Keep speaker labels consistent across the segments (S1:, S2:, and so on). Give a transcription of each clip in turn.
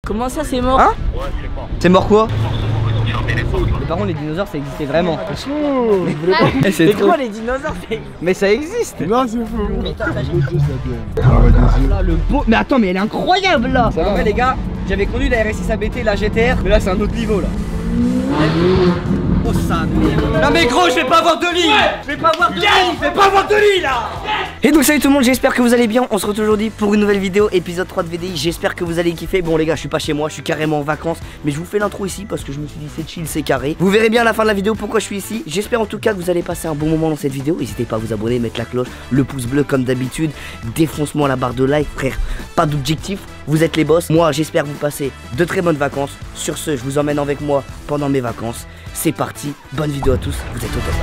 S1: Comment ça c'est mort?
S2: Hein? C'est mort quoi? Mais par contre les dinosaures ça existait vraiment.
S1: Mais c'est trop les dinosaures.
S2: Mais ça existe.
S3: Non, c'est faux.
S2: Là, le beau. Mais attends, mais elle est incroyable là. Ça va les gars, j'avais conduit la RS6 ABT, la GTR, mais là c'est un autre niveau là. Oh ça. Non mais gros, je vais pas avoir de lit. Je vais pas avoir de lit. Je vais pas avoir de lit là. Et donc salut tout le monde, j'espère que vous allez bien. On se retrouve aujourd'hui pour une nouvelle vidéo, épisode 3 de VDI. J'espère que vous allez kiffer. Bon les gars, je suis pas chez moi, je suis carrément en vacances, mais je vous fais l'intro ici parce que je me suis dit c'est chill, c'est carré. Vous verrez bien à la fin de la vidéo pourquoi je suis ici. J'espère en tout cas que vous allez passer un bon moment dans cette vidéo. N'hésitez pas à vous abonner, mettre la cloche, le pouce bleu comme d'habitude. Défonce-moi la barre de like frère. Pas d'objectif, vous êtes les boss. Moi j'espère que vous passez de très bonnes vacances. Sur ce, je vous emmène avec moi pendant mes vacances. C'est parti, bonne vidéo à tous, vous êtes au top.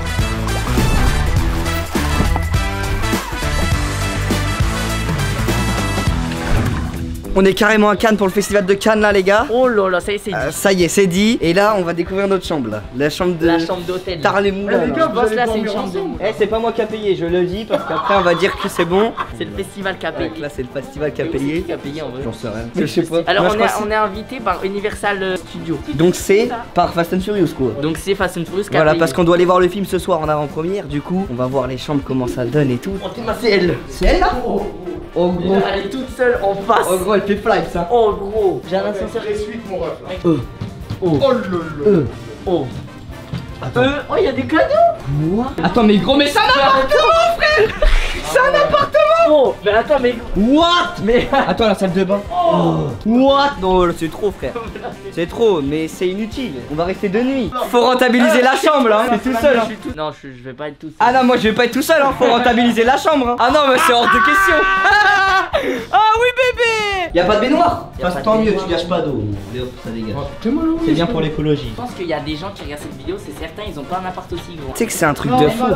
S2: On est carrément à Cannes pour le festival de Cannes là les gars.
S1: Oh là là, ça y est c'est dit.
S2: Ça y est c'est dit. Et là on va découvrir notre chambre là. La chambre
S1: d'hôtel.
S2: Tarles-les-Moulins.
S1: Je pense là c'est une chambre de...
S2: Eh c'est pas moi qui a payé, je le dis parce qu'après on va dire que c'est bon.
S1: C'est le festival qui a payé.
S2: Donc là c'est le festival qui a payé.
S1: Qui a payé en vrai.
S2: J'en sais rien. Je sais pas.
S1: Alors
S2: moi,
S1: on est invité par Universal Studios.
S2: Donc c'est par Fast and Furious quoi.
S1: Donc c'est Fast and Furious qui a
S2: Voilà
S1: payé.
S2: parce qu'on doit aller voir le film ce soir en avant-première. Du coup on va voir les chambres comment ça donne et tout. C'est elle. C'est elle là. Oh gros.
S1: Elle est toute seule en face.
S2: Oh gros elle fait fly ça.
S1: Oh gros. J'ai un ascenseur.
S3: Mon ref là.
S2: Oh
S3: Oh le.
S1: Oh.
S2: Attends.
S1: Oh y'a des cadeaux.
S2: Moi. Attends mais gros mais c'est un appartement frère. C'est un appartement.
S1: Oh mais attends mais...
S2: What?
S1: Mais...
S2: Attends la salle de bain.
S1: Oh.
S2: What? Non c'est trop frère. C'est trop mais c'est inutile. On va rester de nuit. Faut rentabiliser la chambre là. C'est tout seul hein.
S1: Non je vais pas être tout seul.
S2: Ah non moi je vais pas être tout seul hein. Faut rentabiliser la chambre hein. Ah non mais c'est hors de question. Ah oui bébé. Y'a pas de baignoire. Enfin, tant mieux tu gâches pas d'eau. Ça dégage. C'est bien pour l'écologie.
S1: Je pense qu'il y a des gens qui regardent cette vidéo, c'est certain, ils ont pas un appart aussi gros.
S2: Tu sais que c'est un truc de fou.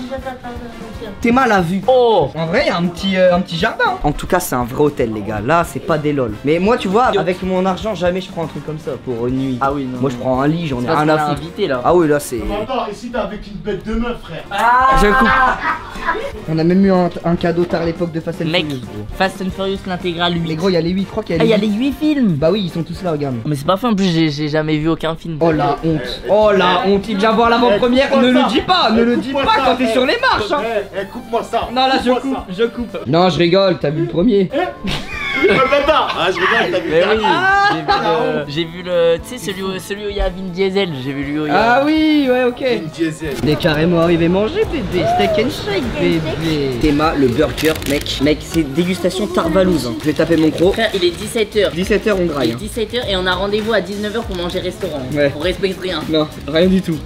S2: T'es mal à vue.
S1: Oh.
S2: En vrai, il y a un petit jardin. En tout cas, c'est un vrai hôtel, les gars. Là, c'est pas des lol. Mais moi, tu vois, avec mon argent, jamais je prends un truc comme ça pour une nuit.
S1: Ah oui, non.
S2: Moi, je prends un lit, j'en ai rien à foutre.
S1: Invité là.
S2: Ah oui, là, c'est.
S3: Attends, ici t'es avec une bête de meuf, frère.
S2: Je coupe. On a même eu un cadeau tard à l'époque de Fast and
S1: Mec,
S2: Furious, gros.
S1: Fast and Furious l'intégrale 8.
S2: Mais gros, il y a les 8, je crois qu'il y a
S1: Ah,
S2: les
S1: il y a
S2: 8.
S1: les 8 films.
S2: Bah oui, ils sont tous là, regarde.
S1: Mais c'est pas fait en plus, j'ai jamais vu aucun film.
S2: Oh la honte. Oh la honte. Il vient voir l'avant-première. Ne le dis pas, ne le dis pas quand t'es sur les marches. Hein.
S3: Coupe-moi ça.
S2: Non, là, je coupe. Non, je rigole, t'as vu le premier.
S3: Ah, je regarde, t'as vu.
S1: Mais oui, j'ai vu le. Tu sais, celui où il y a Vin Diesel, j'ai vu lui où il y a.
S2: Ah oui, ouais, ok.
S3: Une diesel.
S2: On est carrément arrivé manger bébé, steak and shake bébé. Théma, le burger, mec. Mec, c'est dégustation Tarvalouse. Hein. Je vais taper mon gros.
S1: Frère, il est 17h.
S2: 17h on
S1: Il
S2: graille.
S1: est 17h et on a rendez-vous à 19h pour manger restaurant.
S2: Ouais.
S1: On respecte rien.
S2: Non, rien du tout.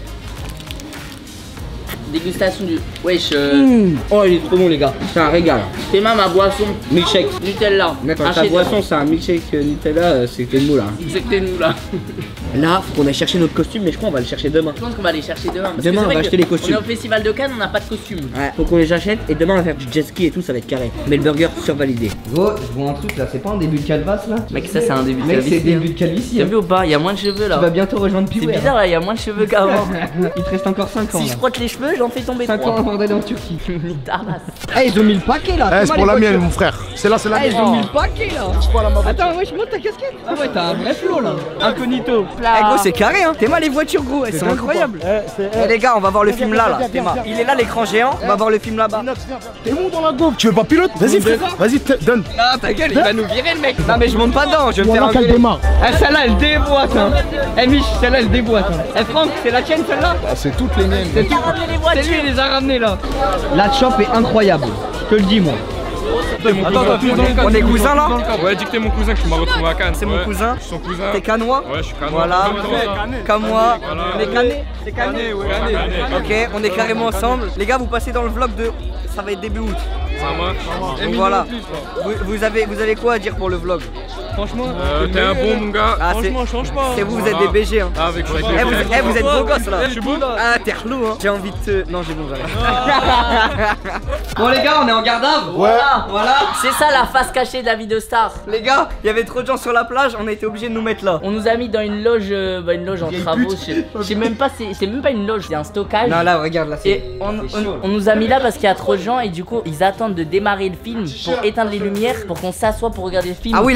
S1: Dégustation du. Wesh.
S2: Oh, il est trop bon les gars. C'est un régal.
S1: Théma, ma boisson.
S2: Milkshake.
S1: Nutella.
S2: Mec, quand
S1: Un
S2: ta
S1: chef-d'œuvre.
S2: boisson c'est un milkshake Nutella, c'est que nous là.
S1: C'était nous là.
S2: Là, faut qu'on aille chercher notre costume, mais je crois qu'on va le chercher demain.
S1: Je pense qu'on va aller chercher demain. Parce
S2: Demain,
S1: que c'est
S2: on va
S1: vrai
S2: acheter
S1: que
S2: les costumes.
S1: On est au festival de Cannes, on n'a pas de costume.
S2: Ouais, faut qu'on les achète et demain on va faire du jet ski et tout, ça va être carré. Mais le burger survalidé. Gros, je vois un truc là, c'est pas un début de calvasse là?
S1: Mec, ça c'est un début de
S2: Mec, c'est
S1: calvitie,
S2: début
S1: hein.
S2: de calvitie.
S1: T'as
S2: Hein.
S1: vu ou pas? Il y a moins de cheveux là.
S2: Tu vas bientôt rejoindre
S1: C'est
S2: Piware.
S1: bizarre là, il y a moins de cheveux qu'avant.
S2: Il te reste encore 5 ans.
S1: Si
S2: là.
S1: je frotte les cheveux, j'en fais tomber
S2: 5 ans
S1: 3.
S2: avant d'aller en Turquie.
S1: Tarnasse.
S2: Eh, ils ont mis le paquet là.
S3: Eh, c'est pour la mienne, mon frère. C'est là, c'est la
S2: Eh, ils
S3: mienne.
S2: ont mis le paquet là. Attends, ouais, je monte ta casquette. Ah ouais, t'as un vrai flow là. Incognito. Eh gros, c'est carré hein. Théma les voitures gros, elles sont incroyables. Eh les gars, on va voir le film là. Théma, il est là l'écran géant. On va voir le film là-bas.
S3: T'es où dans la gaufre? Tu veux pas pilote? Vas-y, frère. Vas-y, donne.
S2: Ah ta gueule, il va nous virer le mec. Non mais je monte pas dedans, je vais me faire
S3: Voilà
S2: un
S3: qu'elle démarre.
S2: Eh celle-là elle déboîte hein. Eh Mich, celle-là elle déboîte hein. Eh Franck, c'est la tienne celle-là?
S3: Ah, c'est toutes les miennes.
S2: C'est tout. C'est lui, il les a ramenés là. La shop est incroyable, je te le dis moi.
S4: Attends,
S2: On est cousins là?
S4: Ouais, dis que t'es mon cousin que je m'en retrouve à Cannes.
S2: C'est mon cousin.
S4: Je suis son cousin.
S2: T'es canois?
S4: Ouais, je suis canois.
S2: Voilà. Comme moi.
S4: Voilà.
S2: On est canés? C'est cané?
S4: ouais.
S2: Ok, on est carrément ensemble. Les gars, vous passez dans le vlog de. Ça va être début août.
S4: Ça marche.
S2: Donc voilà. Vous avez quoi à dire pour le vlog?
S4: Franchement, t'es un bon mon gars.
S2: Ah,
S4: Franchement, change pas.
S2: C'est vous êtes des BG hein.
S4: Ah, avec
S2: Vous êtes beaux gosses là.
S4: Je suis beau.
S2: Ah t'es relou hein. J'ai envie de te. Non j'ai bon j'arrête. Bon les gars on est en garde à vue. Voilà.
S1: C'est ça la face cachée de la vidéo star.
S2: Les gars, il y avait trop de gens sur la plage, on a été obligés de nous mettre là.
S1: On nous a mis dans une loge en travaux. Je sais même pas, c'est même pas une loge, c'est un stockage.
S2: Non là regarde là c'est.
S1: Et on nous a mis là parce qu'il y a trop de gens et du coup ils attendent de démarrer le film pour éteindre les lumières pour qu'on s'assoie pour regarder le film.
S2: Ah oui là
S1: au
S2: ça va
S1: calme.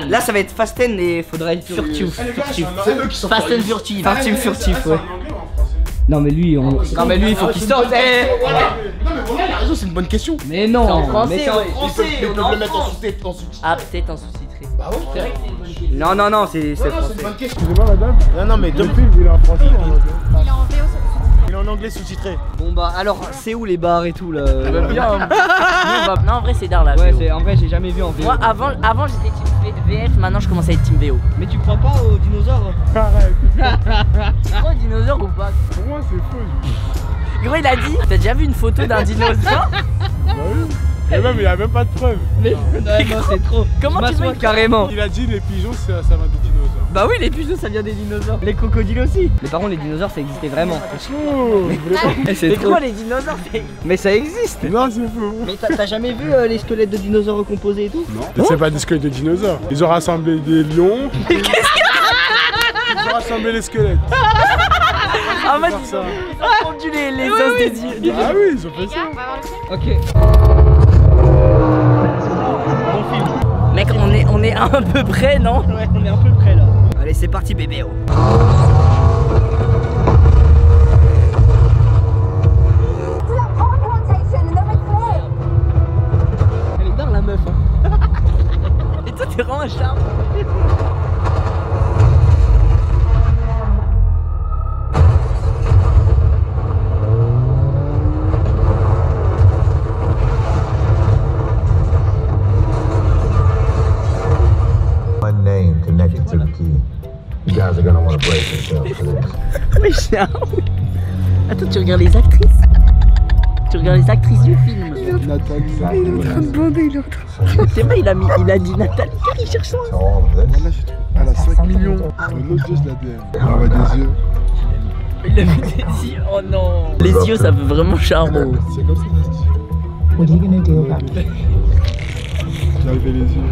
S2: Là ça va être Fast 10 et faudra être furtif.
S3: C'est eux qui sont
S1: Fast and Furtive.
S2: Furtif, ouais. Non mais lui, il faut qu'il sorte.
S3: Non mais voilà, il a raison, c'est une bonne question.
S2: Mais non,
S1: C'est en français,
S2: mais c'est en
S1: ouais.
S2: français.
S3: Ils peuvent le mettre en sous-titre.
S1: Ah, peut-être en sous-titré.
S3: Bah ouais.
S1: C'est vrai que c'est une bonne question.
S2: Non, c'est
S3: C'est
S2: français.
S3: une bonne question. Excusez-moi madame. Non mais le film il est en français ou en anglais?
S5: Il est en VO sous-titré.
S3: Il est en anglais sous-titré.
S2: Bon bah alors, c'est où les bars et tout là?
S1: Bien. Non, en vrai, c'est d'art là.
S2: Ouais,
S1: VO.
S2: en vrai j'ai jamais vu en VO.
S1: Moi, avant j'étais team VF, maintenant je commence à être team VO.
S2: Mais tu crois pas aux dinosaures?
S3: Arrête.
S1: Tu crois aux dinosaures ou pas?
S3: Pour moi c'est faux.
S1: Gros, il a dit. T'as déjà vu une photo d'un dinosaure?
S3: Bah oui. Et même il a même pas de preuves.
S2: Mais non, c'est trop.
S1: Comment tu veux?
S2: Carrément.
S3: Il a dit les pigeons ça va des dinosaures.
S2: Bah oui, les pigeons ça vient des dinosaures. Les crocodiles aussi. Mais par contre les dinosaures ça existait vraiment. C'est
S1: Mais
S2: trop.
S1: comment les dinosaures c'est...
S2: Mais ça existe.
S3: Non c'est faux.
S2: Mais t'as jamais vu les squelettes de dinosaures recomposés et tout?
S3: Non. C'est pas des squelettes de dinosaures. Ils ont rassemblé des lions. Ils ont rassemblé les squelettes.
S1: Ah, moi,
S3: Faire ça.
S1: ils ont fondu les os des dieux.
S3: Ah oui, ils ont fait
S5: Les
S3: ça.
S5: gars, on va voir le film.
S2: Ok.
S1: Mec, on est à peu près, non?
S2: Ouais, on est un peu près là. Allez, c'est parti bébé. Elle est dingue la meuf. Hein.
S1: Et toi, t'es vraiment un charme.
S6: One name connected to the key. You guys are gonna want to brace yourselves for this.
S1: Mais charme. Attends, tu regardes les actrices? Tu regardes les actrices du film?
S3: Nathalie.
S1: Il est en train de bander, il est en train de... C'est vrai, il a dit Nathalie, il cherche son...
S6: So all of this,
S3: Voilà, j'ai trouvé. Elle a 5 millions. L'autre Dieu, je la DM. Elle envoie des yeux.
S1: Il a mis des yeux, oh non. Les yeux, ça fait vraiment charme.
S3: C'est comme ça, Nasty.
S7: What are you gonna do about it?
S3: J'ai enlevé les yeux.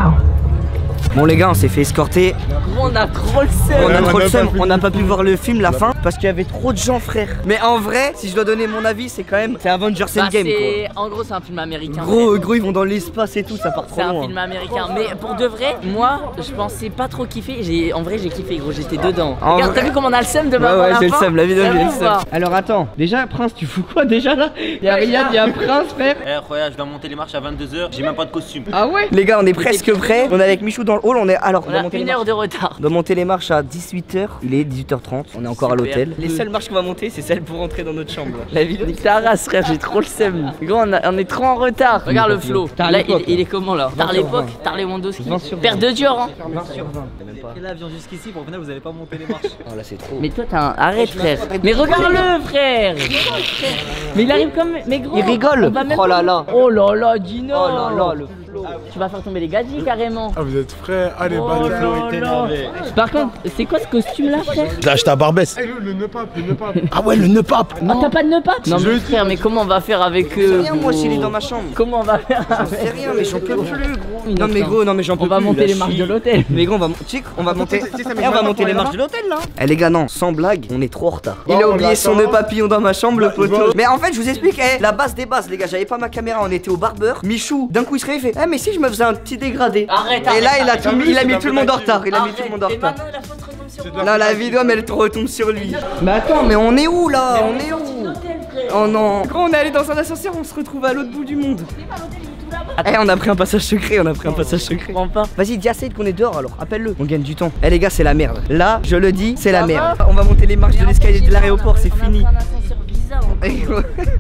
S2: Bon les gars, on s'est fait escorter.
S1: On a trop le seum.
S2: On a trop le seum,
S3: pas pu
S2: on n'a pas
S3: le
S2: pu
S3: film.
S2: voir le film, la fin, parce qu'il y avait trop de gens, frère. Mais en vrai, si je dois donner mon avis, c'est quand même. C'est Avengers
S1: Bah,
S2: Endgame
S1: c'est... En gros, c'est un film américain.
S2: quoi. Gros, ils vont dans l'espace et tout, ça part trop
S1: C'est un
S2: loin.
S1: film américain, mais pour de vrai, moi je pensais pas trop kiffer. En vrai, j'ai kiffé, gros, j'étais dedans.
S2: En
S1: Regarde,
S2: vrai-
S1: t'as vu comment on a le seum de
S2: Ouais, ouais,
S1: la
S2: j'ai le
S1: fin?
S2: seum, la vidéo,
S1: C'est
S2: j'ai le
S1: bon,
S2: seum.
S1: quoi.
S2: Alors attends, déjà, Prince, tu fous quoi déjà là? Y'a Riyad, y'a Prince, frère.
S8: Eh, regarde, je dois monter les marches à 22h, j'ai même pas de costume.
S2: Ah ouais? Les gars, on est presque prêts. On est avec Michou dans le hall, on est. Alors,
S1: On
S2: doit
S1: a
S2: monter les
S1: une
S2: marches.
S1: heure de retard.
S2: On doit monter les marches à 18h, il est 18h30, on est encore à
S1: Super.
S2: l'hôtel. Les seules marches qu'on va monter, c'est celles pour rentrer dans notre chambre. La vidéo.
S1: Nique ta race, frère, j'ai trop le seum. Gros, on est trop en retard. Regarde le flow.
S2: T'as
S1: Là,
S2: l'époque,
S1: il est comment là?
S2: 20
S1: T'as
S2: sur
S1: l'époque,
S2: 20.
S1: t'as Lewandowski.
S2: 20 sur 20.
S1: Père de Dior, hein.
S2: 20 sur 20. Même pas.
S8: L'avion jusqu'ici, pour venir, vous allez pas monter les marches.
S2: Oh là, c'est trop.
S1: Mais toi, t'as un. Arrête, frère. Mais regarde-le, frère. Mais il arrive comme. Mais gros.
S2: Il rigole.
S1: on va même
S2: Oh là
S1: pas-
S2: là.
S1: Oh là là, Dino.
S2: Oh là là, le flow.
S1: Tu vas faire tomber les gadgets carrément.
S3: Ah, vous êtes frères. Allez,
S1: Oh
S3: bâtard.
S1: là là. Par contre, c'est quoi ce costume là, frère?
S3: J'ai acheté à Barbès. Eh, le nœud pape, le nœud pape. Ah ouais, le nœud pape.
S1: Ah, t'as pas de nœud pape? Non,
S3: Je
S1: mais
S3: dis,
S1: frère, mais comment on va faire avec
S2: C'est
S1: eux?
S2: rien, moi,
S1: gros
S2: s'il est dans ma chambre.
S1: Comment on va faire
S2: C'est
S1: avec
S2: rien, mais j'en peux plus, gros.
S1: Une
S2: Non, mais
S1: autre,
S2: gros, non, mais j'en peux
S1: On
S2: plus.
S1: va monter
S2: la
S1: les marches
S2: chie.
S1: de l'hôtel.
S2: Mais gros, on va monter. Eh, on va monter les marches de l'hôtel là. Eh les gars, non, sans blague, on est trop en retard. Il a
S3: Bon,
S2: oublié
S3: on
S2: son
S3: attend.
S2: nœud papillon dans ma chambre, le
S3: Bah,
S2: poteau.
S3: bon.
S2: Mais en fait, je vous explique, la base des bases, les gars, j'avais pas ma caméra, on était au barbeur. Michou, d'un coup, il se réveille, il fait, mais si je me faisais un petit dégradé.
S1: Arrête,
S2: Et là, il a
S1: arrête,
S2: tout mis, il a mis tout le monde en retard. Il a mis
S1: Arrête.
S2: tout le monde en
S1: Et
S2: retard.
S1: maintenant, la faute retombe sur
S3: C'est de
S1: moi.
S2: Là, la vidéo, mais elle te retombe sur lui. Mais attends, mais on est où là? On est où? Oh non. Gros, on est allé dans un ascenseur, on se retrouve à l'autre bout du monde. Eh, on a pris un passage secret, on a pris un passage
S1: Je
S2: secret.
S1: comprends pas.
S2: Vas-y, dis à Saïd qu'on est dehors alors, appelle-le. On gagne du temps. Eh les gars, c'est la merde. Là, je le dis, c'est la
S1: Ça
S2: merde.
S1: va
S2: On va monter les marches de l'escalier de l'aéroport, c'est fini.
S1: On a pris un ascenseur bizarre.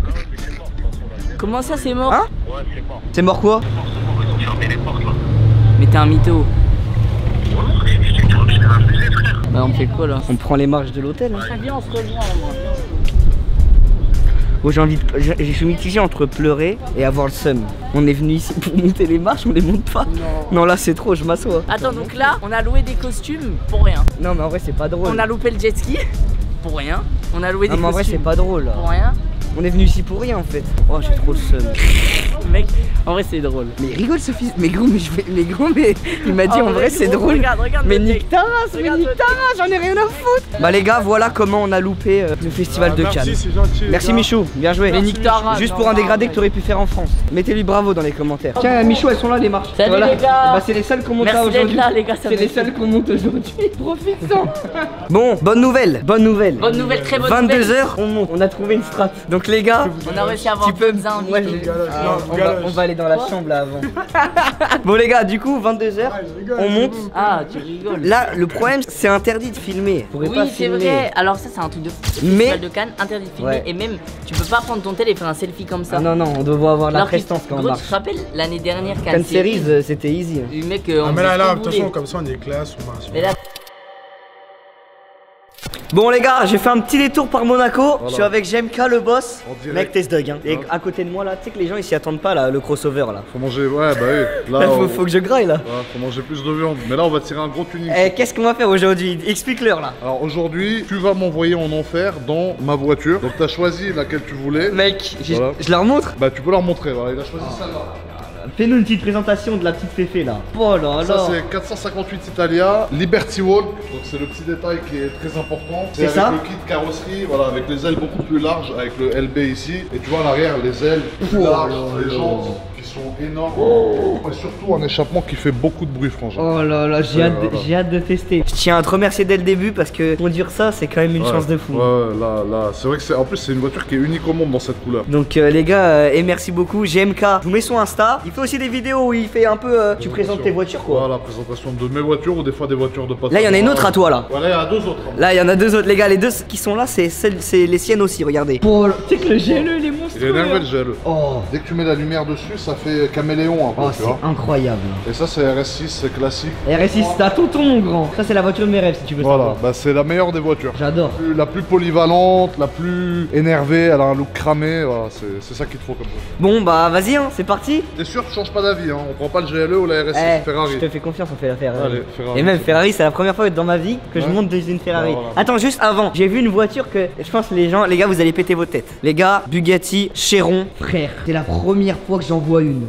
S1: Comment ça, c'est mort?
S2: Hein? C'est mort quoi?
S1: Mais t'es un mytho. Bah, on fait quoi là?
S2: On prend les marches de l'hôtel. Hein.
S1: Viens, on se rejoint moi.
S2: Oh, je suis mitigé entre pleurer et avoir le seum. On est venu ici pour monter les marches, on les monte pas. Non, là c'est trop, je m'assois.
S1: Attends, donc là, on a loué des costumes pour rien.
S2: Non, mais en vrai, c'est pas drôle.
S1: On a loupé le jet ski pour rien. On a loué des
S2: Non, mais en vrai, c'est
S1: costumes
S2: pas drôle là.
S1: pour rien.
S2: On est venu ici pour rien en fait. Oh, j'ai trop le seum.
S1: Mec, en vrai c'est drôle.
S2: Mais il rigole ce fils. Mais gros, mais il m'a dit en vrai c'est drôle.
S1: Regarde,
S2: Mais nique ta race, j'en ai rien à foutre. Bah les gars, voilà comment on a loupé le festival de Cannes.
S3: Merci, c'est gentil.
S2: Merci Michou, bien joué.
S1: Mais nique ta race.
S2: Juste pour un dégradé que t'aurais pu faire en France. Mettez-lui bravo dans les commentaires. Tiens Michou, elles sont là les marches.
S1: Salut les gars.
S2: Bah c'est les seules qu'on monte
S1: Merci d'être
S2: aujourd'hui.
S1: là, les gars, ça
S2: C'est
S1: me
S2: les
S1: fait
S2: seules qu'on monte aujourd'hui. Profitons. Bon, bonne nouvelle.
S1: Bonne nouvelle, très bonne nouvelle.
S2: 22h, on monte. On a trouvé une strat. Donc les gars,
S1: On a réussi à avoir
S2: tu peux
S1: pizza
S2: Moi,
S1: invité.
S2: on va aller dans la chambre là avant. Bon les gars, du coup 22h, on monte.
S1: Ah, tu rigoles.
S2: Là, le problème, c'est interdit de filmer. Vous pourrez pas
S1: Oui, c'est
S2: filmer.
S1: vrai. Alors ça, c'est un truc de fou.
S2: Mais-
S1: Festival de Cannes, interdit de filmer.
S2: Ouais.
S1: Et même, tu peux pas prendre ton tel et faire un selfie comme ça.
S2: Ah non, on doit avoir la
S1: Alors que,
S2: prestance quand on
S1: gros,
S2: marche.
S1: tu te rappelles l'année dernière
S2: Cannes Series, c'était easy.
S1: Le mec,
S3: Ah,
S1: on
S3: mais
S1: faisait
S3: là,
S1: ce
S3: de
S1: qu'on
S3: toute façon,
S1: voulait.
S3: comme ça, on est classe, on marche.
S1: Mais là,
S2: Bon les gars, j'ai fait un petit détour par Monaco. Je suis avec JMK le boss.
S3: En direct.
S2: Mec, test dog. Hein. Et à côté de moi là, tu sais que les gens ils s'y attendent pas là, le crossover là.
S3: Faut manger, ouais, bah oui. Là,
S2: Là, faut que je graille là.
S3: ouais, faut manger plus de viande. Mais là, on va tirer un gros tuning.
S2: Eh, qu'est-ce qu'on va faire aujourd'hui? Explique-leur là.
S3: Alors aujourd'hui, tu vas m'envoyer en enfer dans ma voiture. Donc t'as choisi laquelle tu voulais.
S2: Mec,
S3: Voilà.
S2: je leur montre.
S3: Bah tu peux leur montrer, voilà, il a choisi celle-là.
S2: Fais-nous une petite présentation de la petite féfé là. Oh là là.
S3: Ça c'est 458 Italia, Liberty Walk, donc c'est le petit détail qui est très important.
S2: C'est
S3: avec
S2: ça
S3: le kit carrosserie, voilà, avec les ailes beaucoup plus larges, avec le LB ici. Et tu vois à l'arrière les ailes plus larges, les jantes qui sont énormes. Et surtout un échappement qui fait beaucoup de bruit franchement.
S2: Oh là là, j'ai hâte de tester. Je tiens à te remercier dès le début parce que conduire ça, c'est quand même une chance de fou.
S3: Ouais, là, c'est vrai que c'est. En plus, c'est une voiture qui est unique au monde dans cette couleur.
S2: Donc les gars, et merci beaucoup. JMK, je vous mets son Insta. Il fait aussi des vidéos où il fait un peu. Tu présentes tes voitures quoi.
S3: Voilà, présentation de mes voitures ou des fois des voitures de passage.
S2: Là, il y en a une autre à toi là.
S3: Voilà, il y en a deux autres. hein.
S2: Là, il y en a deux autres, les gars. Les deux qui sont là, c'est les siennes aussi. Regardez. Oh, tu sais que le GLE, il est
S3: Il est
S2: monstrueux.
S3: énervé le GLE.
S2: Oh,
S3: Dès que tu mets la lumière dessus, ça fait caméléon un peu,
S2: oh
S3: tu
S2: c'est
S3: vois.
S2: incroyable.
S3: Et ça, c'est RS6, c'est classique.
S2: RS6, c'est à tonton mon grand. Ça, c'est la voiture de mes rêves si tu veux
S3: Voilà,
S2: savoir.
S3: bah c'est la meilleure des voitures.
S2: J'adore.
S3: La plus polyvalente, la plus énervée, elle a un look cramé, voilà, c'est ça qu'il te faut comme ça.
S2: Bon, bah vas-y, hein, c'est parti.
S3: T'es sûr, tu changes pas d'avis, hein, on prend pas le GLE ou la RS6
S2: Eh,
S3: Ferrari.
S2: je te fais confiance, on fait la Ferrari.
S3: Allez, Ferrari.
S2: Et même Ferrari, c'est la première fois dans ma vie que je
S3: Ouais.
S2: monte dans une Ferrari.
S3: Bah, voilà.
S2: Attends, juste avant, j'ai vu une voiture que je pense les gars, vous allez péter vos têtes. Les gars, Bugatti Chiron. Frère, c'est la première fois que j'en vois une.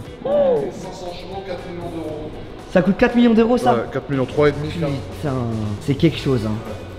S3: 500 chevaux, 4 millions d'euros.
S2: Ça coûte 4 millions d'euros ça?
S3: Ouais, 4 millions, 3,5.
S2: Putain, c'est quelque chose hein.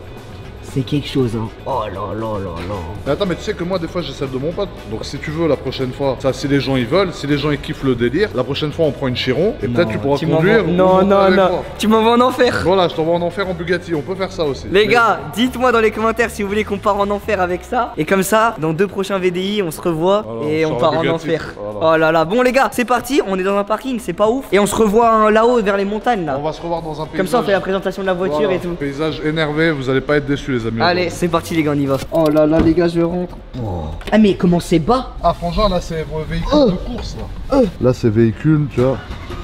S2: C'est quelque chose hein. Oh là là là là.
S3: Mais attends, mais tu sais que moi, des fois, j'ai celle de mon pote. Donc, si tu veux, la prochaine fois, ça, si les gens ils veulent, si les gens ils kiffent le délire, la prochaine fois, on prend une Chiron et peut-être tu pourras conduire. ou
S2: Non,
S3: monter
S2: non,
S3: avec
S2: non.
S3: moi.
S2: Tu m'envoies en enfer.
S3: Voilà, je t'envoie en enfer en Bugatti, on peut faire ça aussi.
S2: Les
S3: Mais-
S2: gars, dites-moi dans les commentaires si vous voulez qu'on part en enfer avec ça. Et comme ça, dans 2 prochains VDI, on se revoit
S3: Voilà,
S2: et
S3: on
S2: on
S3: sort
S2: part
S3: en
S2: en
S3: Bugatti.
S2: enfer.
S3: Voilà.
S2: Oh là là. Bon les gars, c'est parti. On est dans un parking, c'est pas ouf. Et on se revoit hein, là-haut vers les montagnes là.
S3: On va se revoir dans un paysage.
S2: Comme ça, on fait la présentation de la voiture
S3: Voilà,
S2: et tout.
S3: Paysage énervé, vous allez pas être déçus, les amis.
S2: Allez, c'est parti les gars, on y va. Oh là là les gars, je rentre. Ah mais comment c'est bas?
S3: Ah, frangin, là, c'est véhicule de course, là. Là, c'est véhicule, tu vois.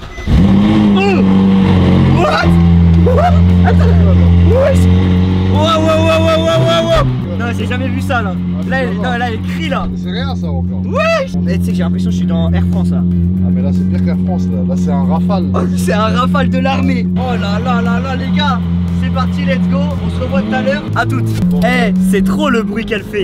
S2: Non, j'ai jamais vu ça là. Là, elle crie là.
S3: C'est rien, ça, encore.
S2: Mais tu sais que j'ai l'impression que je suis dans Air France là.
S3: Ah, mais là, c'est pire qu'Air France, là. Là, c'est un Rafale.
S2: Oh, c'est un Rafale de l'armée. Oh là là là là les gars. C'est parti, let's go. On se revoit tout à l'heure. À toutes. Eh, c'est trop le bruit qu'elle fait.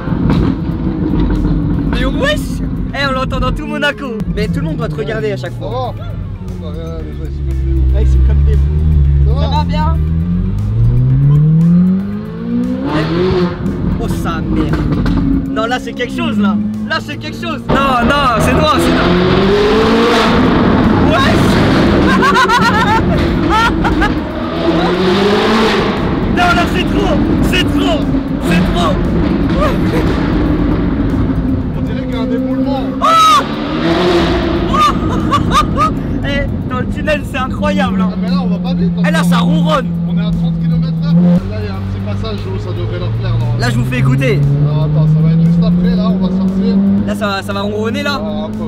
S2: Mais wesh. Eh, on l'entend dans tout Monaco. Mais tout le monde doit te regarder à chaque
S3: Ça
S2: fois.
S3: va? Bah, regarde, les gens, ils se mettent les
S2: Ouais, c'est comme des fous.
S3: Ça
S2: Ça
S3: va?
S2: va bien? Oh sa mère. Non là c'est quelque chose là. Là c'est quelque chose. Non non c'est noir c'est noir. Wesh. Non là c'est trop. C'est trop. C'est trop.
S3: On dirait qu'il y a un déboulement.
S2: Eh dans le tunnel c'est incroyable hein.
S3: Ah, mais là, on va pas vite.
S2: Eh là
S3: encore.
S2: ça ronronne.
S3: On est à 30 km/h. Là, il y a un petit passage où ça devrait leur plaire, non?
S2: Là je vous fais écouter.
S3: Non, attends, ça va être juste après, là, on va sortir.
S2: Là ça va ronronner là.
S3: Ah, un peu.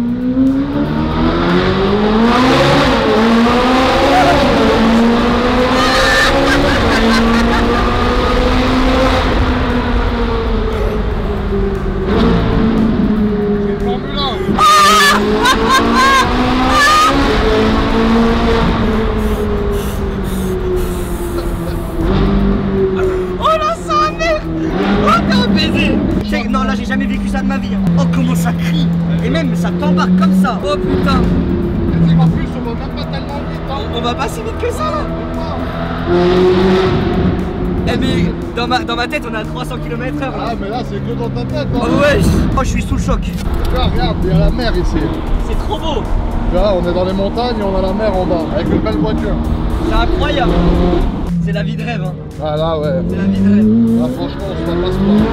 S3: C'est une ambulance.
S2: Oh la sa mère. Oh t'es un baiser. Non là j'ai jamais vécu ça de ma vie hein. Oh comment ça crie. Et même ça t'embarque comme pas si vite que ça là. Eh mais dans ma tête on est à 300 km/h là.
S3: Ah mais là c'est que dans ta tête hein.
S2: Oh ouais. Oh je suis sous le choc.
S3: Là, regarde, il y a la mer ici.
S2: C'est trop beau.
S3: Là on est dans les montagnes et on a la mer en bas, avec une belle voiture.
S2: C'est incroyable. C'est la vie de rêve hein.
S3: Ah là ouais.
S2: C'est la vie de rêve.
S3: Là franchement on se la passe pas.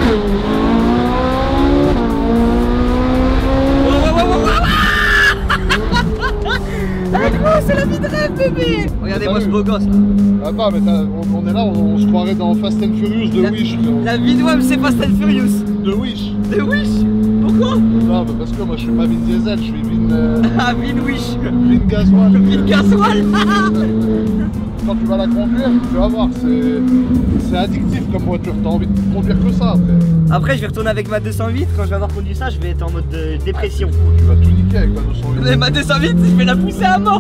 S2: C'est la vie de rêve bébé. Regardez-moi ce beau gosse là.
S3: Attends mais on est là, on se croirait dans Fast and Furious de Wish frérot.
S2: La vie de web c'est Fast and Furious.
S3: De Wish.
S2: De Wish. Pourquoi?
S3: Non mais parce que moi je suis pas Vin Diesel, je suis Vin...
S2: Ah Vin Wish.
S3: Vin Gasoil.
S2: Vin Gasoil.
S3: Quand tu vas la conduire, tu vas voir, c'est addictif comme voiture, t'as envie de conduire que ça après.
S2: Après je vais retourner avec ma 208, quand je vais avoir conduit ça je vais être en mode de dépression.
S3: Tu vas tout niquer avec la 208.
S2: Mais ma 208 je vais la pousser à mort.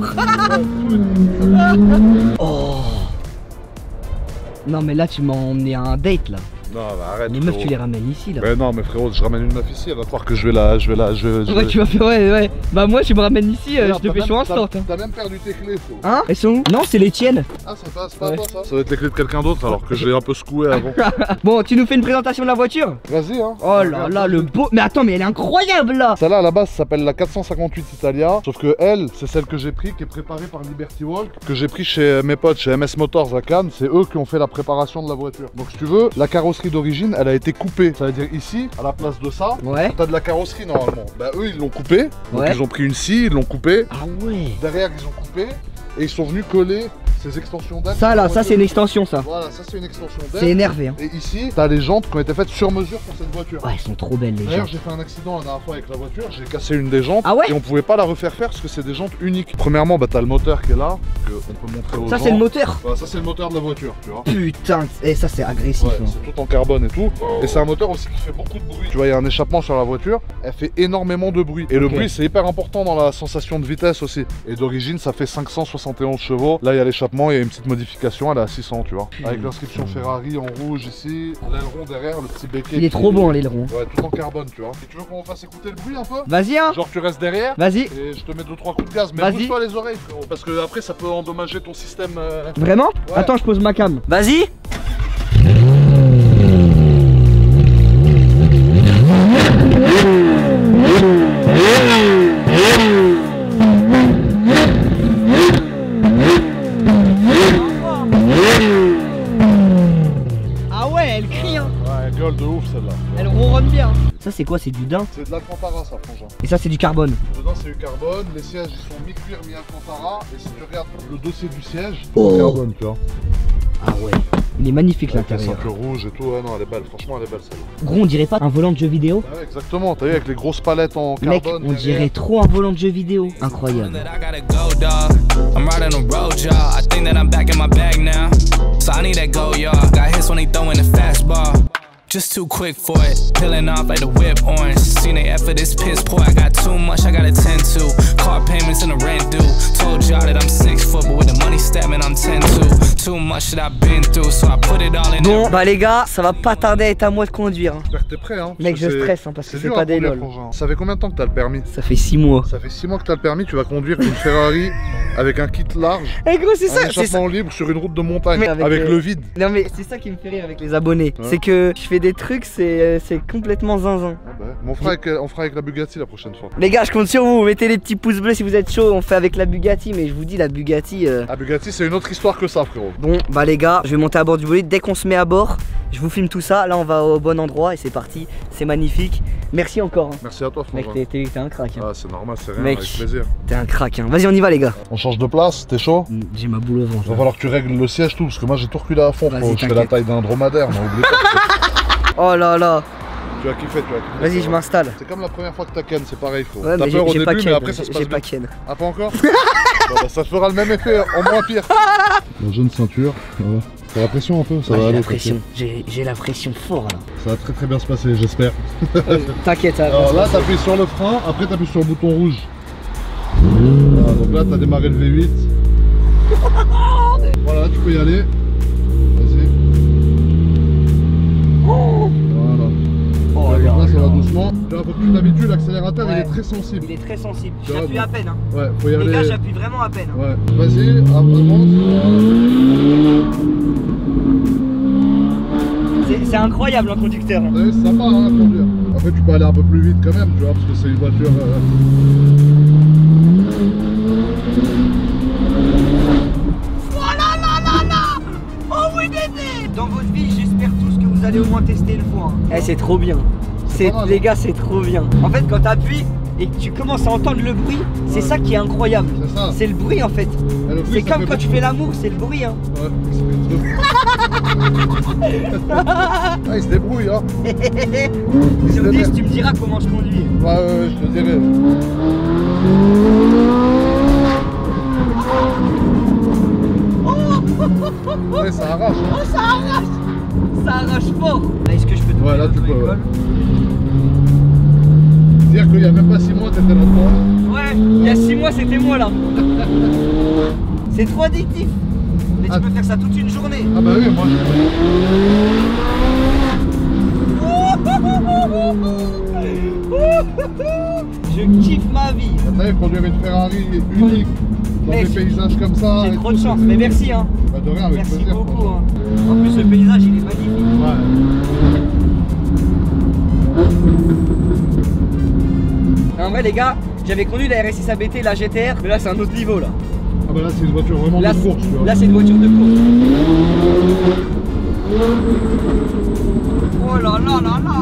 S2: Oh. Non mais là tu m'as emmené à un date là.
S3: Non bah arrête.
S2: Les meufs tu les ramènes ici là.
S3: Mais non mais frérot, je ramène une meuf ici, elle va croire que je vais
S2: Ouais tu vas faire ouais. Bah moi tu me ramènes ici, je te fais chaud instant.
S3: T'as même perdu tes clés frérot.
S2: Hein? Elles sont où? Non c'est les tiennes.
S3: Ah c'est pas à toi ça. Ça doit être les clés de quelqu'un d'autre alors que je l'ai un peu secoué avant.
S2: Bon tu nous fais une présentation de la voiture?
S3: Vas-y hein.
S2: Oh là là le beau. Mais attends mais elle est incroyable là.
S3: Celle-là à la base s'appelle la 458 Italia. Sauf que elle, c'est celle que j'ai pris, qui est préparée par Liberty Walk, que j'ai pris chez mes potes chez MS Motors à Cannes. C'est eux qui ont fait la préparation de la voiture. Donc si tu veux, la carrosserie d'origine elle a été coupée. Ça veut dire ici, à la place de ça,
S2: ouais.
S3: T'as de la carrosserie normalement. Bah eux ils l'ont coupée. Donc
S2: ouais.
S3: ils ont pris une scie, ils l'ont coupée.
S2: Ah ouais.
S3: Derrière ils ont coupé et ils sont venus coller ces extensions d'aile.
S2: Ça là, ça c'est une extension ça.
S3: Voilà, ça c'est une extension d'aile.
S2: C'est énervé hein.
S3: Et ici, t'as les jantes qui ont été faites sur mesure pour cette voiture.
S2: Ouais, elles sont trop belles les jantes.
S3: D'ailleurs, j'ai fait un accident la dernière fois avec la voiture, j'ai cassé une des jantes.
S2: Ah ouais.
S3: Et on pouvait pas la refaire faire parce que c'est des jantes uniques. Premièrement, bah t'as le moteur qui est là, que on peut montrer aux gens.
S2: Ça c'est le moteur.
S3: Voilà, ça c'est le moteur de la voiture, tu vois.
S2: Putain, et ça c'est agressif.
S3: Ouais,
S2: hein.
S3: c'est tout en carbone et tout. Et c'est un moteur aussi qui fait beaucoup de bruit. Tu vois, il y a un échappement sur la voiture, elle fait énormément de bruit. Et le bruit, c'est hyper important dans la sensation de vitesse aussi. Et d'origine, ça fait 571 chevaux. Là, il y a l'échappement, il y a une petite modification, elle est à 600, tu vois. Avec l'inscription Ferrari en rouge ici, l'aileron derrière, le petit béquet.
S2: Il est trop bon l'aileron.
S3: Ouais, tout en carbone, tu vois. Et tu veux qu'on fasse écouter le bruit un peu?
S2: Vas-y hein.
S3: Genre tu restes derrière.
S2: Vas-y.
S3: Et je te mets 2-3 coups de gaz, mais bouge-toi les oreilles frérot. Parce que après ça peut endommager ton système.
S2: Vraiment?
S3: Ouais.
S2: Attends, je pose ma cam. Vas-y. Ah ouais, elle crie hein.
S3: Ouais, elle gueule de ouf celle-là.
S2: Elle ronronne bien. Ça c'est quoi? C'est du daim?
S3: C'est de l'Alcantara ça, frangin.
S2: Et ça c'est du carbone.
S3: Dedans c'est du carbone, les sièges ils sont mi-cuir, mi-Alcantara. Et si tu regardes le dossier du siège,
S2: oh.
S3: c'est carbone, tu vois.
S2: Ah ouais. Il est magnifique l'intérieur.
S3: Avec la ceinture rouge et tout, ouais non elle est belle, franchement elle est belle celle-là.
S2: Gros on dirait pas un volant de jeu vidéo?
S3: Ah ouais exactement, t'as vu avec les grosses palettes en carbone.
S2: Mec, on dirait trop un volant de jeu vidéo. Incroyable.
S9: Just too quick for it, peeling off like the whip orange. Seen they effort, this piss poor. I got too much, I gotta tend to. Car payments and the rent due. Told y'all that I'm 6 foot, but with the money statement, I'm 10 too much that I've been through, so I put it all in.
S2: Bon, bah les gars, ça va pas tarder à être à moi de conduire.
S3: J'espère que t'es prêt hein.
S2: Mec, je stresse hein, parce que c'est pas des lol.
S3: Ça fait combien de temps que t'as le permis?
S2: Ça fait 6 mois.
S3: Ça fait 6 mois que t'as le permis, tu vas conduire une Ferrari avec un kit large.
S2: Eh gros, c'est ça,
S3: un échappement libre sur une route de montagne,
S2: mais
S3: avec le vide.
S2: Non mais c'est ça qui me fait rire avec les abonnés. Ouais. C'est que je fais des trucs, c'est complètement zinzin.
S3: Ah bah, on fera avec la Bugatti la prochaine fois.
S2: Les gars, je compte sur vous, mettez les petits pouces bleus si vous êtes chaud. On fait avec la Bugatti, mais je vous dis la Bugatti.
S3: La Bugatti c'est une autre histoire que ça frérot.
S2: Bon bah les gars, je vais monter à bord du bolide. Dès qu'on se met à bord, je vous filme tout ça. Là on va au bon endroit et c'est parti. C'est magnifique. Merci encore. Hein.
S3: Merci à toi frangin.
S2: Mec, t'es un crack. Hein.
S3: Ah c'est normal, c'est rien,
S2: mec,
S3: avec plaisir.
S2: T'es un crack. Hein. Vas-y on y va les gars.
S3: On change de place, t'es chaud?
S2: J'ai ma boule au ventre.
S3: Il va falloir que tu règles le siège tout, parce que moi j'ai tout reculé à fond. Je fais la taille d'un dromadaire, mais oublie pas.
S2: Oh là là.
S3: Tu vas kiffer, tu vas kiffer.
S2: Vas-y, je m'installe.
S3: C'est comme la première fois que t'as ken, c'est pareil frérot.
S2: Ouais,
S3: t'as peur au début, mais après ça se passe
S2: bien. J'ai pas
S3: ken.
S2: ken.
S3: Ah pas encore? Bon, bah, ça fera le même effet, en moins pire. La jeune ceinture, voilà. T'as la pression un peu? Ça va aller.
S2: J'ai la pression fort là.
S3: Ça va très très bien se passer, j'espère.
S2: T'inquiète.
S3: Alors là, t'appuies sur le frein, après t'appuies sur le bouton rouge. Voilà, donc là, t'as démarré le V8. Voilà, tu peux y aller. Vas-y. Voilà. Donc là, ça va doucement. Là, faut que tu t'habitues, l'accélérateur. l'accélérateur il
S2: Ouais.
S3: est très sensible.
S2: Il est très sensible.
S3: Tu vois,
S2: J'appuie à peine. Hein.
S3: Ouais, faut y
S2: Les
S3: aller.
S2: gars, j'appuie vraiment à peine. Hein.
S3: Ouais, vas-y, avance.
S2: C'est incroyable un conducteur. Hein.
S3: Ouais, c'est sympa hein, à conduire. Après, tu peux aller un peu plus vite quand même, tu vois, parce que c'est une voiture.
S2: Dans votre vie, j'espère tous que vous allez au moins tester une fois. Hein. Eh, c'est trop bien. Les gars, c'est trop bien. En fait, quand t'appuies et que tu commences à entendre le bruit, c'est ça qui est incroyable.
S3: C'est ça.
S2: C'est le bruit en fait. C'est comme quand tu fais l'amour, c'est le bruit. Hein.
S3: Ouais, ah, il se débrouille, hein.
S2: Sur 10, tu me diras comment je conduis.
S3: Ouais, je te dirai. Ouais, ça arrache.
S2: Oh, ça arrache. Ça arrache fort. Est-ce que je peux te
S3: Ouais, là, tu peux.
S2: école
S3: Dire qu'il y a même pas 6 mois, t'étais là-dedans.
S2: Ouais, il y a 6 mois, c'était moi là. C'est trop addictif. Mais tu peux faire ça toute une journée.
S3: Ah bah oui, moi
S2: je kiffe ma vie.
S3: T'as vu, conduire une Ferrari unique dans des paysages comme ça.
S2: J'ai trop de chance, mais merci hein.
S3: Bah de rien, avec
S2: merci
S3: plaisir.
S2: beaucoup. Hein. En plus, le paysage il est magnifique.
S3: Ouais.
S2: En vrai, les gars, j'avais conduit la RS6 ABT, la GTR, mais là c'est un autre niveau là.
S3: Ah bah là, c'est une voiture vraiment
S2: Là,
S3: de course, tu vois.
S2: Là, c'est une voiture de course. Oh là là là là.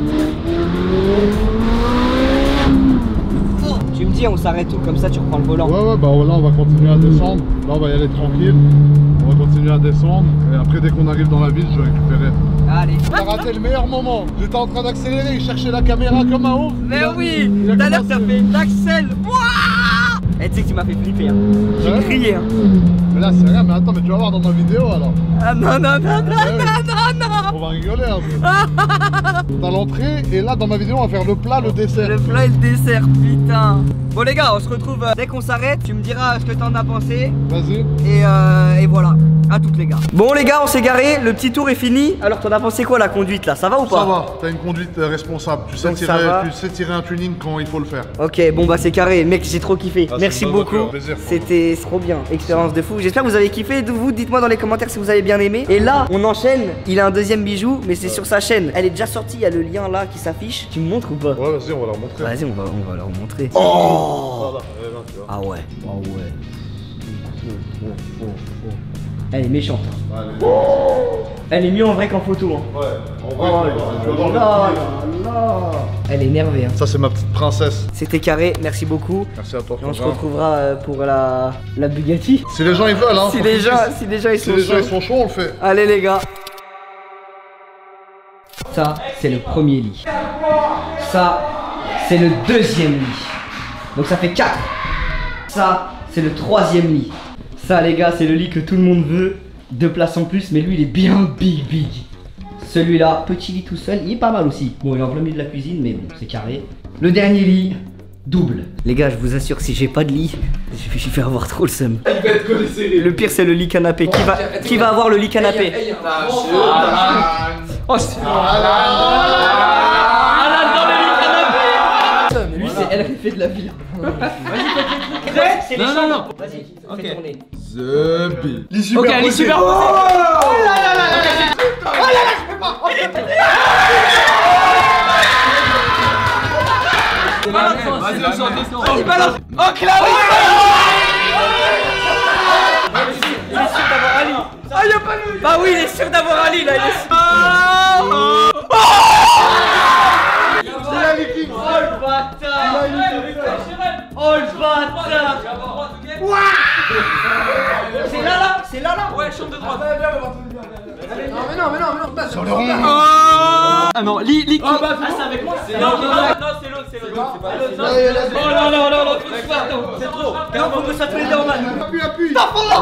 S2: Oh, tu me dis, on s'arrête où? Comme ça, tu reprends le volant.
S3: Ouais, bah là, on va continuer à descendre. Là, on va y aller tranquille. On va continuer à descendre. Et après, dès qu'on arrive dans la ville, je vais récupérer.
S2: Allez.
S3: T'as raté le meilleur moment. J'étais en train d'accélérer, il cherchait la caméra comme un ouf.
S2: Mais oui, tout à l'heure, t'as fait une Axel. Eh, tu sais que tu m'as fait flipper. Hein. J'ai crié. Hein.
S3: Mais là, c'est rien. Mais attends, mais tu vas voir dans ma vidéo alors.
S2: Ah non, non, non, non,
S3: Ouais.
S2: non, non.
S3: On va rigoler un peu. T'as l'entrée et là dans ma vidéo on va faire le plat, le dessert.
S2: Le plat et le dessert, putain. Bon les gars, on se retrouve dès qu'on s'arrête. Tu me diras ce que t'en as pensé.
S3: Vas-y.
S2: Et voilà, à toutes les gars. Bon les gars, on s'est garé, le petit tour est fini. Alors t'en as pensé quoi la conduite là? Ça va ou pas?
S3: Ça va, t'as une conduite responsable. Tu sais,
S2: Donc, ça va.
S3: tu sais tirer un tuning quand il faut le faire.
S2: Ok, bon bah c'est carré, mec, j'ai trop kiffé.
S3: Ah,
S2: Merci
S3: c'est une bonne
S2: beaucoup.
S3: voiture, plaisir.
S2: C'était trop bien, expérience de fou. J'espère que vous avez kiffé. Vous, dites-moi dans les commentaires si vous avez bien aimé. Et là, on enchaîne. Il a un deuxième bijou, mais c'est sur sa chaîne. Elle est déjà sortie, il y a le lien là qui s'affiche. Tu me montres ou pas?
S3: Ouais, vas-y, on va leur montrer.
S2: Vas-y, on va leur montrer.
S3: Oh là, tu vois.
S2: Ah ouais, ah ouais. Elle est méchante.
S3: Allez.
S2: Elle est mieux en vrai qu'en photo. Hein.
S3: Ouais, en vrai, tu vas
S2: Oh
S3: voir le
S2: là là. Elle est énervée. Hein.
S3: Ça, c'est ma petite princesse.
S2: C'était carré, merci beaucoup.
S3: Merci à toi.
S2: Et on se retrouvera pour la Bugatti.
S3: Si les gens ils veulent, hein.
S2: Si les gens ils sont chauds.
S3: On le fait.
S2: Allez les gars. Ça, c'est le premier lit. Ça, c'est le deuxième lit. Donc ça fait 4. Ça, c'est le troisième lit. Ça les gars, c'est le lit que tout le monde veut. 2 places en plus, mais lui il est bien big. Celui-là, petit lit tout seul, il est pas mal aussi. Bon, il est en plein milieu de la cuisine, mais bon, c'est carré. Le dernier lit, double. Les gars, je vous assure, si j'ai pas de lit, je vais avoir trop le seum. Le pire, c'est le lit canapé. Qui va avoir le lit canapé? Oh, c'est... Lui, c'est elle qui fait de la vie. Vas-y, prêt? C'est les chambres. Vas-y, fais tourner.
S3: The
S2: Ok, elle est super. Oh là là là là. Oh là là, je peux pas. Vas-y, balance. Oh, Claude. Il est sûr d'avoir Ali. Ah, y'a pas lui. Bah oui, il est sûr d'avoir Ali là. Il est sûr. Oh le bâtard. Oh le bâtard. C'est là. Ouais, chambre de droite. Non, mais non. Sur le rond. Ah non, lit. Ah bah, c'est avec moi. Non, c'est l'autre. Oh non, c'est trop. Non, faut que ça te les en mal.
S3: Appuie.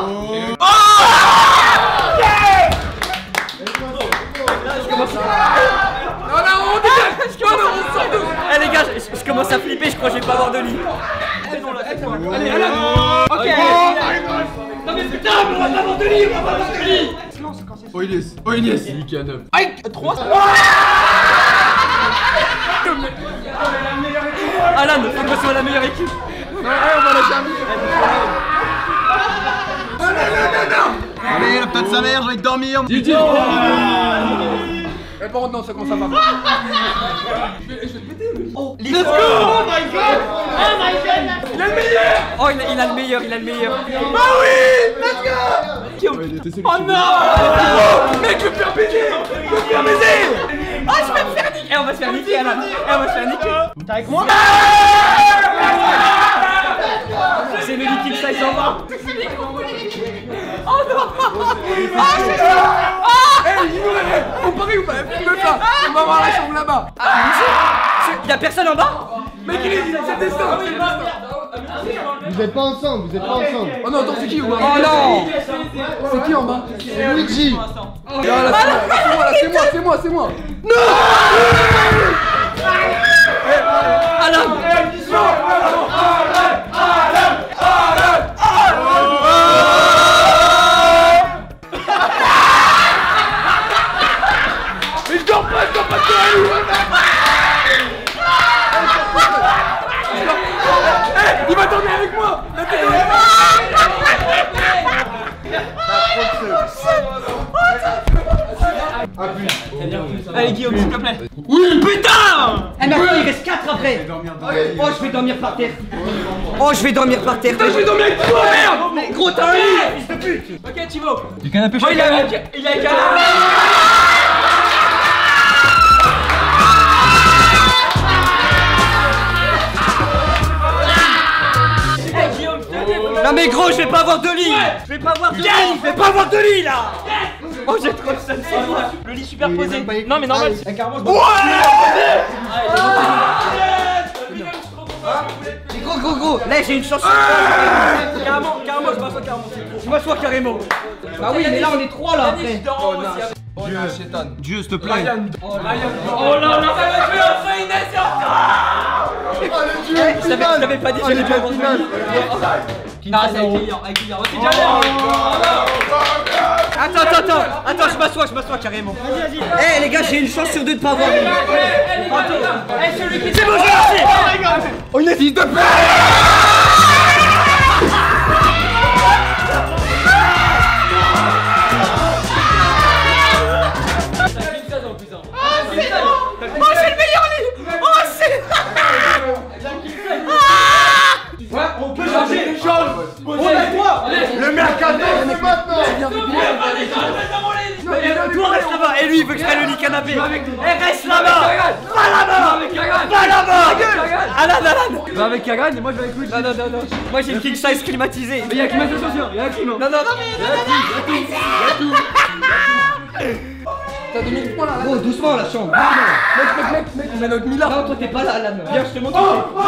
S2: Eh les gars, je commence à flipper, je crois que je vais pas avoir de lit. Allez, ok. Non mais putain, on va pas avoir de lit,
S4: Oh Inès, lui qui a 9.
S2: Aïe, 3. Alan, faut qu'on soit la meilleure équipe.
S4: Non, on va la terminer. Non. Allez, la patte de sa mère, j'ai envie de dormir. Didier. Eh, par contre, non, ça commence à mal. Je vais te péter.
S2: Oh, let's go! Oh my god! Oh my god! Il a le meilleur! Oh, il a le meilleur, il a le meilleur.
S4: Bah oui! Let's go!
S2: Oh non!
S4: Mec, je vais me faire baiser! Je vais me faire baiser!
S2: Oh, je vais me faire niquer! Eh, on va se faire niquer, Alan! Eh, on va se faire niquer! T'es avec moi? C'est le liquide, ça, il s'en va! Oh non! Ah, c'est ça!
S4: On parie ou pas? Filme ça! On va voir la chambre là-bas!
S2: Y'a personne en bas?
S4: Mec, il est c'est destin!
S10: Vous êtes pas ensemble, vous êtes pas ensemble.
S4: Oh non, attends, c'est qui? Oh
S2: non!
S4: C'est qui en bas?
S10: C'est Luigi.
S4: C'est moi! Non!
S2: Alan!
S4: Mais je dors pas il va dormir avec moi!
S2: Allez Guillaume, s'il te plaît.
S4: Oui, putain!
S2: Eh mais attends, il reste 4 après. Oh, je vais dormir par terre. Oh, je vais dormir par terre.
S4: Putain, je vais dormir avec toi, merde!
S2: Mais gros, t'as un lit, fils de pute. Ok, Thibaut.
S4: Du canapé,
S2: Oh, il a un canapé. Non mais gros, je vais pas avoir de lit. Je vais pas avoir de lit. Je vais pas avoir de lit là. Oh, j'ai trop le seum, c'est moi. Le lit superposé. Non mais normal. Gros, là j'ai une chance. Carrément, je m'assois carrément. Je m'assois carrément. Bah oui, mais là on est 3 là après.
S4: Dieu, Chétan. Dieu, s'il te plaît.
S2: Oh là là, ça va tuer enfin Inès et je l'avais pas dit, j'allais pas voir. Non, c'est avec Kylian. Attends, je m'assois carrément. Eh les gars, j'ai une chance sur 2 de pas avoir. C'est bon, j'ai lancé.
S4: Oh, Inès, s'il te plaît!
S2: Oh, c'est le meilleur lit! Oh, c'est...
S4: Ouais, on peut changer les choses! Le mercato, c'est maintenant!
S2: Toi, reste là-bas! Et lui, il veut que je prenne le lit canapé! Eh, reste là-bas! Va là-bas! Alan!
S4: Va avec Kagan et moi je vais avec lui.
S2: Non. Moi, j'ai une king size climatisée.
S4: Mais y'a climatisation, y'a la clim.
S2: Non.
S4: T'as 2000 points là.
S2: Gros, doucement la chambre.
S4: Mec, on a notre milliard.
S2: Non, toi, t'es pas là, Alan. Viens, je te montre.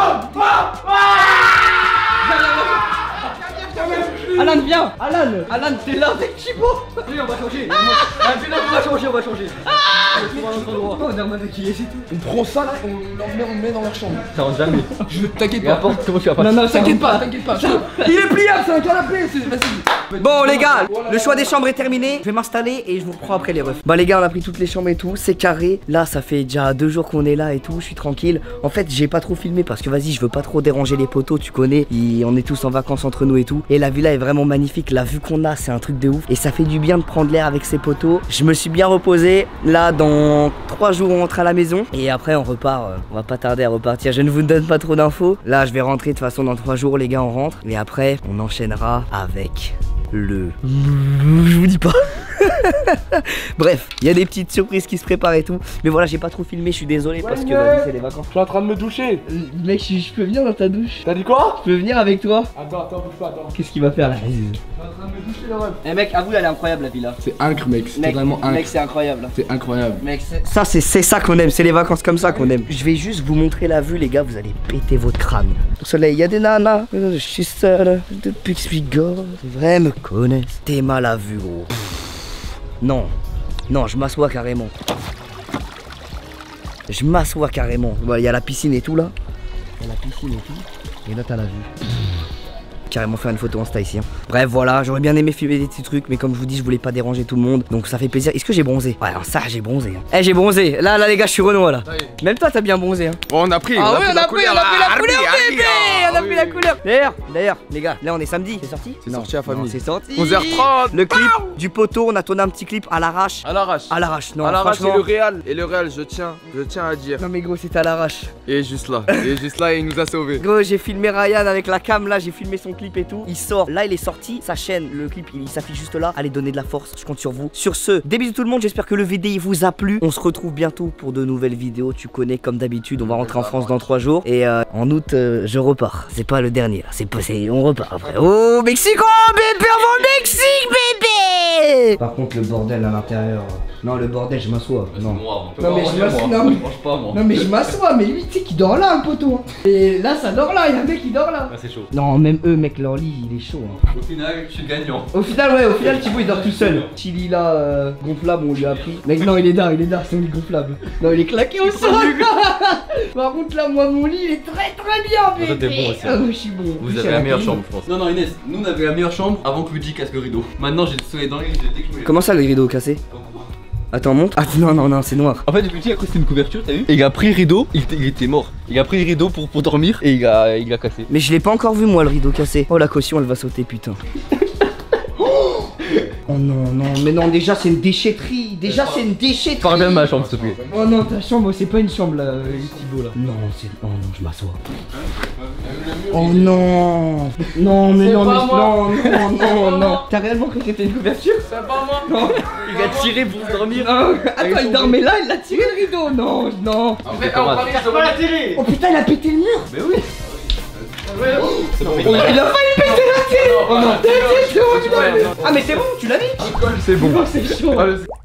S2: Alan, viens! Alan, t'es là avec Thibaut!
S4: Oui, on va changer! On va changer! On dorme avec qui, c'est tout! On prend ça là, on le met dans leur chambre! Ça rentre jamais! T'inquiète pas! Comment tu vas pas? Non, t'inquiète pas! Il est pliable, c'est un canapé! Vas-y!
S2: Bon les gars, le choix des chambres est terminé. Je vais m'installer et je vous reprends après les refs. Bah les gars, on a pris toutes les chambres et tout, c'est carré. Là ça fait déjà 2 jours qu'on est là et tout, je suis tranquille. En fait j'ai pas trop filmé parce que vas-y, je veux pas trop déranger les potos, tu connais. On est tous en vacances entre nous et tout. Et la villa est vraiment magnifique, la vue qu'on a c'est un truc de ouf. Et ça fait du bien de prendre l'air avec ses potos. Je me suis bien reposé. Là dans 3 jours on rentre à la maison. Et après on repart, on va pas tarder à repartir. Je ne vous donne pas trop d'infos. Là je vais rentrer de toute façon dans 3 jours les gars, on rentre. Et après on enchaînera avec... je vous dis pas. Bref, il y a des petites surprises qui se préparent et tout. Mais voilà, j'ai pas trop filmé, je suis désolé parce que vas-y, c'est les vacances.
S4: Je suis en train de me doucher.
S2: Mec, je peux venir dans ta douche?
S4: T'as dit quoi?
S2: Je peux venir avec toi?
S4: Attends, bouge pas, attends.
S2: Qu'est-ce qu'il va faire là?
S4: Je suis en train de me doucher le rêve.
S2: Eh mec, avoue, elle est incroyable la villa.
S4: C'est incre mec, c'est totalement incre.
S2: Mec, c'est incroyable.
S4: C'est incroyable.
S2: Mec, ça c'est ça qu'on aime, c'est les vacances comme ça qu'on aime. Je vais juste vous montrer la vue les gars, vous allez péter votre crâne. Au soleil, il y a des nanas. Je suis seul depuis que je suis gosse. Les vrais me connaissent. T'es mal à vue gros. Non, je m'assois carrément. Je m'assois carrément. Il y a la piscine et tout là. Il y a la piscine et tout. Et là t'as la vue. carrément faire une photo Insta ici. Hein. Bref, voilà, j'aurais bien aimé filmer des petits trucs, mais comme je vous dis, je voulais pas déranger tout le monde. Donc ça fait plaisir. Est-ce que j'ai bronzé? Ouais, alors ça, j'ai bronzé. Hein. Eh, j'ai bronzé. Là, les gars, je suis Renoir là. Même toi, t'as bien bronzé. Hein.
S4: Bon, on a pris.
S2: Ah
S4: on a pris la couleur, bébé.
S2: On a pris la couleur. D'ailleurs, les gars, là, on est samedi. C'est sorti?
S4: C'est sorti à famille.
S2: C'est sorti.
S4: 11h30.
S2: Le clip du poteau, on a tourné un petit clip à l'arrache.
S4: À l'arrache.
S2: À l'arrache, non.
S4: À l'arrache,
S2: franchement.
S4: et le Real, je tiens à dire.
S2: Non, mais gros, c'était à l'arrache.
S4: Et juste là, il nous a sauvés.
S2: Gros, j'ai filmé Ryan avec la cam là, j'ai filmé son clip et tout. Il sort, là il est sorti, sa chaîne, le clip il s'affiche juste là. Allez donner de la force, je compte sur vous. Sur ce, des bisous tout le monde, j'espère que le VDI vous a plu. On se retrouve bientôt pour de nouvelles vidéos, tu connais comme d'habitude, on va rentrer en France dans 3 jours. Et en août, je repars. C'est pas le dernier là, on repart après. Oh Mexico, bébé, on va au Mexique, bébé. Par contre le bordel à l'intérieur. Non, le bordel, je m'assois. Non. Non, mais je m'assois. Non, mais je m'assois. Mais lui, tu sais qu'il dort là, le poteau. Et là, ça dort là. Il y a un mec qui dort là.
S8: Ah, c'est chaud.
S2: Non, même eux, mec, leur lit, il est chaud. Hein.
S8: Au final, je suis gagnant.
S2: Au final, Thibaut, il dort tout seul. Chili là, gonflable, on lui a pris. Mec, non, il est là, c'est un lit gonflable. Non, il est claqué au sol. Par contre, là, moi, mon lit, il est très bien, bébé.
S8: T'es bon aussi.
S2: Ah, moi, je suis bon.
S8: Vous avez la meilleure chambre, je pense. Non, Inès, nous, on avait la meilleure chambre avant que Luigi casse le rideau. Maintenant, j'ai le soleil dans les rideaux.
S2: Comment ça, le rideau cassé? Attends, monte. Ah non, c'est noir.
S8: En fait, Luigi a cru que c'était une couverture, t'as vu? Et il a pris le rideau, il était mort. Il a pris le rideau pour dormir et il a cassé.
S2: Mais je l'ai pas encore vu, moi, le rideau cassé. Oh, la caution, elle va sauter, putain. Oh non, mais non, déjà c'est une déchetterie. C'est une déchetterie.
S8: Parle bien de ma chambre, s'il te plaît.
S2: Oh non, ta chambre, c'est pas une chambre là, Thibaut là. Non, oh non, je m'assois. Oh non. Non, mais non. T'as réellement cru que c'était une couverture?
S8: C'est pas moi.
S2: Non.
S8: Il a tiré pour dormir.
S2: Attends, il dormait là, il a tiré le rideau. Non.
S8: Après, on va pas la télé.
S2: Oh putain, il a pété le mur.
S8: Mais oui.
S2: Il a failli péter la télé. Oh non. Ah mais c'est bon, tu l'as dit.
S4: C'est bon.
S2: C'est chaud.